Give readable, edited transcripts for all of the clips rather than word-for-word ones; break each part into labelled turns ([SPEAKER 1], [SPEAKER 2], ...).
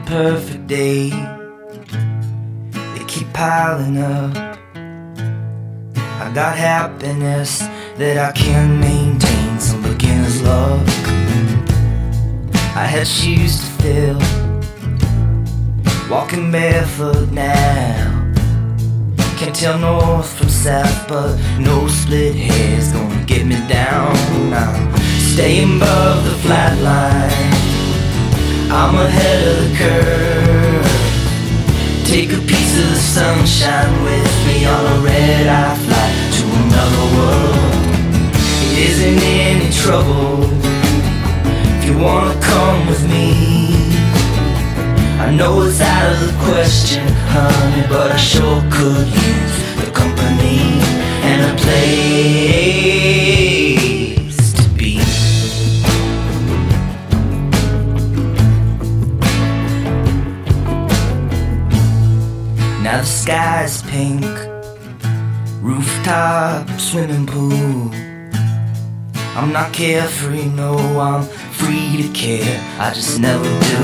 [SPEAKER 1] perfect day, they keep piling up. I got happiness that I can't maintain, some beginner's luck. I had shoes to fill, walking barefoot now. Can't tell north from south, but no split hair's gonna get me down. I'm staying above the flat line, I'm ahead of the curve. Take a piece of the sunshine with me on a red-eye flight to another world. It isn't any trouble if you wanna come with me. I know it's out of the question, honey, but I sure could use the company and a place to be. Now the sky's pink, rooftop swimming pool. I'm not carefree, no, I'm free to care, I just never do.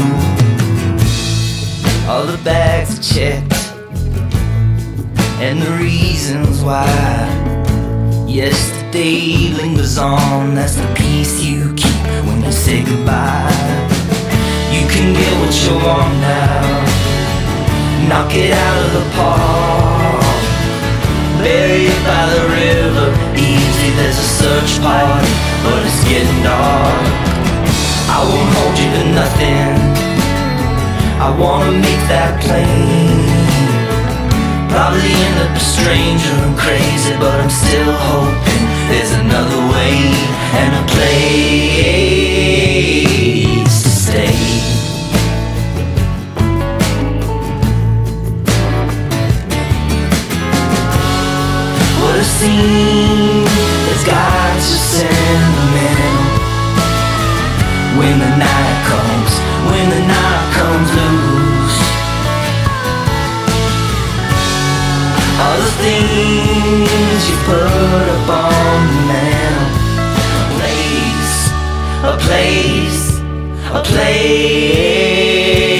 [SPEAKER 1] All the bags are checked, and the reasons why. Yesterday lingers on, that's the piece you keep when you say goodbye. You can get what you want now, knock it out of the park. Bury it by the river, easy, there's a search party, but it's getting dark. I won't hold you to nothing, I wanna make that plain. Probably end up a stranger and crazy, but I'm still hoping there's another way and a place to stay. What a scene that's got you sentimental. When the night comes, when the night comes loose, all the things you put up on the mantle. A place, a place, a place.